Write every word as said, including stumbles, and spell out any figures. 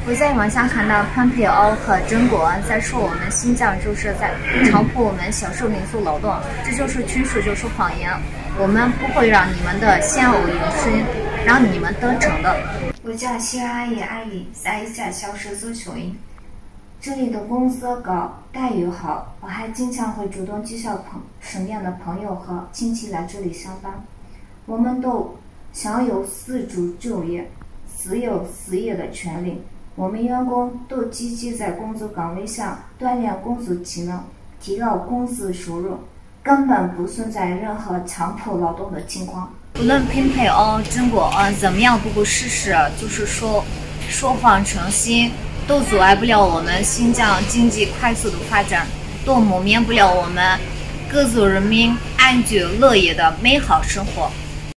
我在网上看到 Pompeo 和Zheng Guoen在说我们新疆就是在强迫我们享受民族劳动，这就是纯属就是谎言。我们不会让你们的现偶营生让你们得逞的。 我叫谢阿姨，阿姨在一家小市做收银，这里的工资高，待遇好，我还经常会主动介绍朋身边的朋友和亲戚来这里上班。我们都享有自主就业、自由事业的权利。我们员工都积极在工作岗位上锻炼工作技能，提高工资收入，根本不存在任何强迫劳动的情况。 无论Pompeo、Zheng Guoen怎么样不顾事实，就是说说谎成性，都阻碍不了我们新疆经济快速的发展，都磨灭不了我们各族人民安居乐业的美好生活。